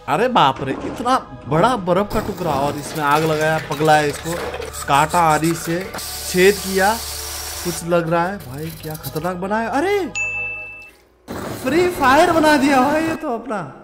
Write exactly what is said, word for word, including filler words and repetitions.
अरे बाप रे, इतना बड़ा बर्फ का टुकड़ा और इसमें आग लगाया, पगला है इसको, काटा आरी से, छेद किया, कुछ लग रहा है भाई, क्या खतरनाक बना है। अरे फ्री फायर बना दिया भाई ये तो अपना।